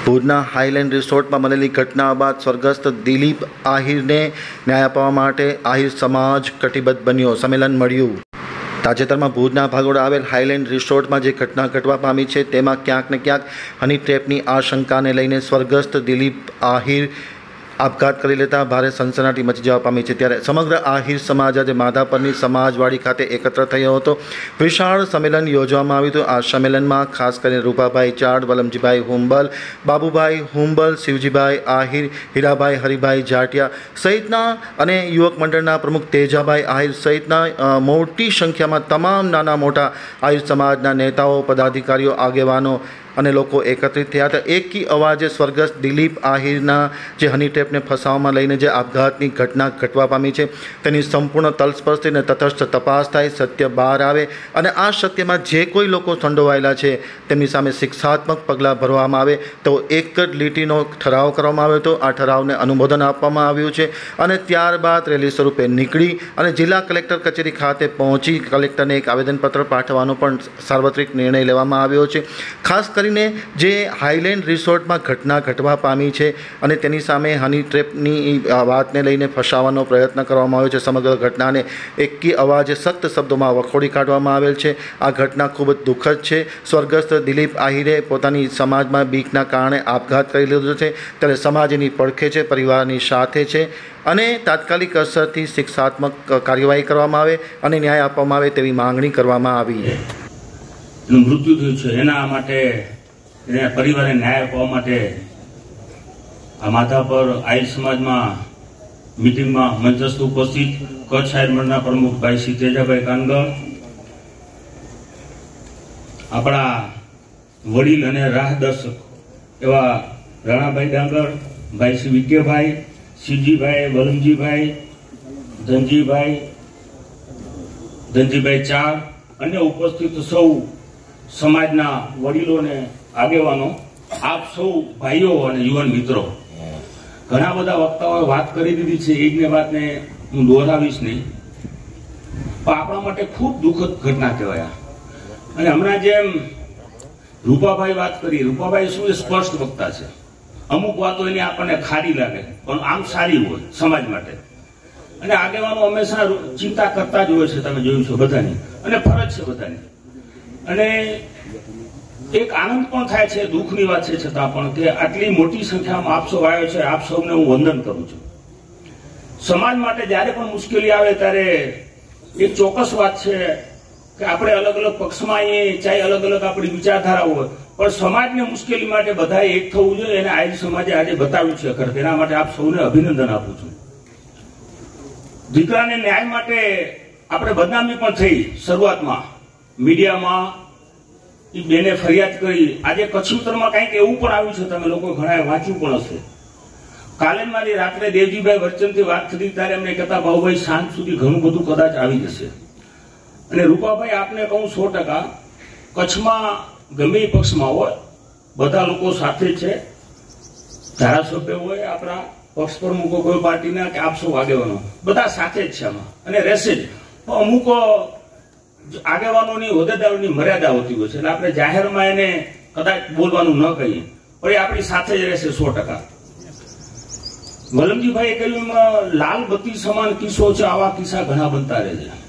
ભુજના હાઈલેન્ડ રિસોર્ટમાં બનેલી ઘટના બાદ સ્વર્ગસ્થ દિલીપ આહિરને ન્યાય આપવા માટે આહિર સમાજ કટિબદ્ધ બન્યો. સંમેલન મળ્યું. તાજેતરમાં ભુજના ભાગોળ આવેલ હાઈલેન્ડ રિસોર્ટમાં જે ઘટના ઘટવા પામી છે તેમાં ક્યાંક ને ક્યાંક હની ટ્રેપની આશંકાને લઈને સ્વર્ગસ્થ દિલીપ આહિર આપઘાત કરી લેતા ભારે સનસનાટી મચી જવા પામી છે. ત્યારે સમગ્ર આહિર સમાજ આજે માધાપરની સમાજવાડી ખાતે એકત્ર થયો હતો. વિશાળ સંમેલન યોજવામાં આવ્યું હતું. આ સંમેલનમાં ખાસ કરીને રૂપાભાઈ ચાડ, વલમજીભાઈ હુંબલ, બાબુભાઈ હુંબલ, શિવજીભાઈ આહિર, હીરાભાઈ હરિભાઈ જાટિયા સહિતના અને યુવક મંડળના પ્રમુખ તેજાભાઈ આહિર સહિતના મોટી સંખ્યામાં તમામ નાના મોટા આહિર સમાજના નેતાઓ, પદાધિકારીઓ, આગેવાનો અને લોકો એકત્રિત થયા હતા. એકી અવાજે સ્વર્ગસ્થ દિલીપ આહિરના જે હની ટ્રેપને ફસાવવામાં લઈને જે આપઘાતની ઘટના ઘટવા પામી છે તેની સંપૂર્ણ તલસ્પર્શી અને તટસ્થ તપાસ થાય, સત્ય બહાર આવે અને આ સત્યમાં જે કોઈ લોકો સંડોવાયેલા છે તેમની સામે શિક્ષાત્મક પગલાં ભરવામાં આવે તો એક જ લીટીનો ઠરાવ કરવામાં આવ્યો હતો. આ ઠરાવને અનુમોદન આપવામાં આવ્યું છે અને ત્યારબાદ રેલી સ્વરૂપે નીકળી અને જિલ્લા કલેક્ટર કચેરી ખાતે પહોંચી કલેક્ટરને એક આવેદનપત્ર પાઠવવાનો પણ સાર્વત્રિક નિર્ણય લેવામાં આવ્યો છે. ખાસ કરીને જે હાઈલેન્ડ રિસોર્ટમાં ઘટના ઘટવા પામી છે અને તેની સામે હની ટ્રેપની વાતને લઈને ફસાવવાનો પ્રયત્ન કરવામાં આવ્યો છે. સમગ્ર ઘટનાને એકી અવાજે સખ્ત શબ્દોમાં વખોડી કાઢવામાં આવેલ છે. આ ઘટના ખૂબ જ દુઃખદ છે. સ્વર્ગસ્થ દિલીપ આહિરે પોતાની સમાજમાં બીકના કારણે આપઘાત કરી લીધો છે. ત્યારે સમાજની પડખે છે, પરિવારની સાથે છે અને તાત્કાલિક અસરથી શિક્ષાત્મક કાર્યવાહી કરવામાં આવે અને ન્યાય આપવામાં આવે તેવી માંગણી કરવામાં આવી. મૃત્યુ થયું છે એના માટે એને પરિવારને ન્યાય આપવા માટે આ માધાપર આહિર સમાજમાં મિટિંગમાં મંચસ્થ ઉપસ્થિત કચ્છ આહિર મંડળના પ્રમુખ ભાઈ શ્રી તેજાભાઈ કાનગર, આપણા વડીલ અને રાહદર્શક એવા રાણાભાઈ ડાંગર, ભાઈ શ્રી વિજયભાઈ, શિવજીભાઈ, વલમજીભાઈ, ધનજીભાઈ ચાર, અન્ય ઉપસ્થિત સૌ સમાજના વડીલોને આગેવાનો, આપ સૌ ભાઈઓ અને યુવાન મિત્રો, ઘણા બધા વક્તાઓએ વાત કરી દીધી છે. એકને વાતને હું દોહરાવીશ નહીં, પણ આપણા માટે ખૂબ દુઃખદ ઘટના કહેવાય. અને હમણાં જેમ રૂપાભાઈ વાત કરી, રૂપાભાઈ શું એ સ્પષ્ટ વક્તા છે. અમુક વાતો એની આપણને ખારી લાગે પણ આમ સારી હોય સમાજ માટે. અને આગેવાનો હંમેશા ચિંતા કરતા જ હોય છે, તમે જોયું છે બધાની, અને ફરજ છે બધાની. અને એક આનંદ પણ થાય છે, દુઃખની વાત છે છતાં પણ કે આટલી મોટી સંખ્યામાં આપ સૌ આવ્યો છે. આપ સૌને હું વંદન કરું છું. સમાજ માટે જ્યારે પણ મુશ્કેલી આવે ત્યારે એક ચોક્કસ વાત છે કે આપણે અલગ અલગ પક્ષમાં આવીએ, ચાહે અલગ અલગ આપણી વિચારધારા હોય, પણ સમાજની મુશ્કેલી માટે બધાએ એક થવું જોઈએ. એને આહિર સમાજે આજે બતાવ્યું છે ખરે. તેના માટે આપ સૌને અભિનંદન આપું છું. દીકરાને ન્યાય માટે આપણે બદનામી પણ થઈ શરૂઆતમાં મીડિયામાં, એ બેને ફરિયાદ કરી. આજે કચ્છ ઉત્તરમાં કંઈક એવું પણ આવ્યું છે, તમે લોકો ઘણા વાંચ્યું પણ હશે. કાલે મારી રાત્રે દેવજીભાઈ વરચંદથી વાત થઈ ત્યારે એમને કહેતા ભાઉભાઈ સાંજ સુધી ઘણું બધું કદાચ આવી જશે. અને રૂપાભાઈ આપને કહું 100%, કચ્છમાં ગમે એ પક્ષમાં હોય બધા લોકો સાથે છે. ધારાસભ્ય હોય, આપણા પક્ષ પ્રમુખો કોઈ પાર્ટીના કે આપ સૌ આગેવાનો બધા સાથે જ છે આમાં અને રહેશે જ. અમુક આગેવાનોની, હોદ્દેદારોની મર્યાદા હોતી હોય છે એટલે આપણે જાહેરમાં એને કદાચ બોલવાનું ન કહીએ, પણ એ આપણી સાથે જ રહેશે 100%. વલમજીભાઈએ કહ્યું લાલ બત્તી સમાન કિસ્સો છે, આવા કિસ્સા ઘણા બનતા રહે છે.